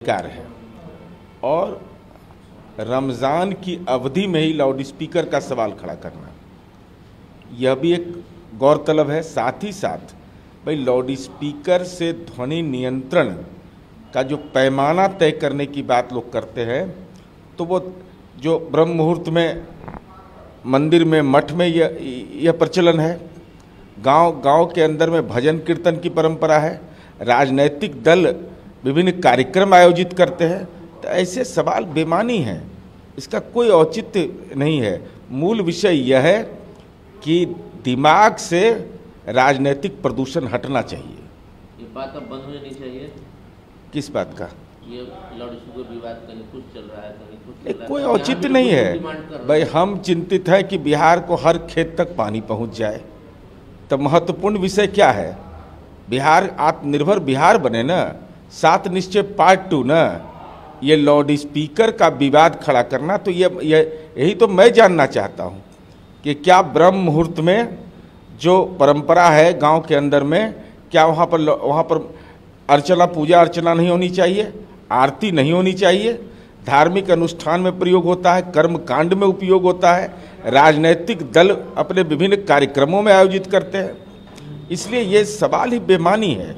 अधिकार है और रमज़ान की अवधि में ही लाउड स्पीकर का सवाल खड़ा करना यह भी एक गौरतलब है। साथ ही साथ भाई लाउड स्पीकर से ध्वनि नियंत्रण का जो पैमाना तय करने की बात लोग करते हैं, तो वो जो ब्रह्म मुहूर्त में मंदिर में मठ में यह प्रचलन है, गांव के अंदर में भजन कीर्तन की परंपरा है, राजनीतिक दल विभिन्न कार्यक्रम आयोजित करते हैं, तो ऐसे सवाल बेमानी हैं, इसका कोई औचित्य नहीं है। मूल विषय यह है कि दिमाग से राजनीतिक प्रदूषण हटना चाहिए। ये बात अब बंद होनी चाहिए। किस बात का? ये लाउड स्पीकर विवाद कहीं कुछ चल रहा है, कहीं कुछ चल रहा है। कोई औचित्य नहीं है भाई। हम चिंतित है कि बिहार को हर खेत तक पानी पहुंच जाए। तो महत्वपूर्ण विषय क्या है? बिहार आत्मनिर्भर बिहार बने ना, 7 निश्चय पार्ट 2 ना। ये लाउड स्पीकर का विवाद खड़ा करना, तो यही तो मैं जानना चाहता हूँ कि क्या ब्रह्म मुहूर्त में जो परंपरा है गांव के अंदर में, क्या वहाँ पर अर्चना पूजा अर्चना नहीं होनी चाहिए, आरती नहीं होनी चाहिए, धार्मिक अनुष्ठान में प्रयोग होता है, कर्म कांड में उपयोग होता है, राजनीतिक दल अपने विभिन्न कार्यक्रमों में आयोजित करते हैं, इसलिए ये सवाल ही बेमानी है।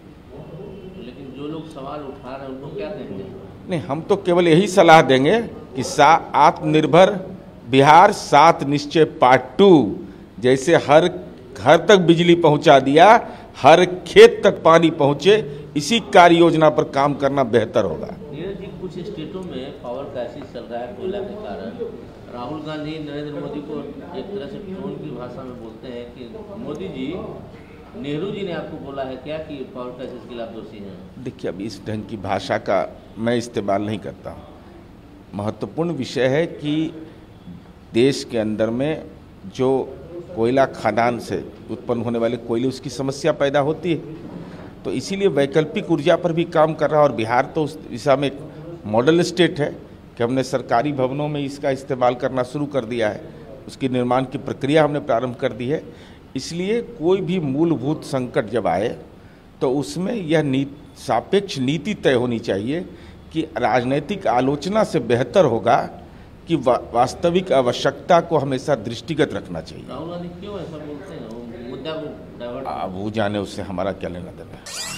लेकिन जो लोग सवाल उठा रहे हैं उनको क्या कहेंगे? नहीं, हम तो केवल यही सलाह देंगे कि आत्मनिर्भर बिहार 7 निश्चय पार्ट 2 जैसे हर घर तक बिजली पहुंचा दिया, हर खेत तक पानी पहुंचे, इसी कार्य योजना पर काम करना बेहतर होगा। नीरज जी, कुछ स्टेटों में पावर क्राइसिस चल रहा है कोयला के कारण। राहुल गांधी नरेंद्र मोदी को एक तरह से टोन की भाषा में बोलते हैं कि मोदी जी, नेहरू जी ने आपको बोला है क्या कि पावर क्राइसिस के खिलाफ दोषी हैं? देखिए, अब इस ढंग की भाषा का मैं इस्तेमाल नहीं करता हूँ। महत्वपूर्ण विषय है कि देश के अंदर में जो कोयला खदान से उत्पन्न होने वाले कोयले, उसकी समस्या पैदा होती है, तो इसीलिए वैकल्पिक ऊर्जा पर भी काम कर रहा है। और बिहार तो उस दिशा में एक मॉडल स्टेट है कि हमने सरकारी भवनों में इसका इस्तेमाल करना शुरू कर दिया है, उसकी निर्माण की प्रक्रिया हमने प्रारंभ कर दी है। इसलिए कोई भी मूलभूत संकट जब आए तो उसमें यह सापेक्ष नीति तय होनी चाहिए कि राजनीतिक आलोचना से बेहतर होगा कि वास्तविक आवश्यकता को हमेशा दृष्टिगत रखना चाहिए। राहुल गांधी क्यों ऐसा बोलते हैं? वो मुद्दा को डाइवर्ट, अब वो जाने, उससे हमारा क्या लेना देना है।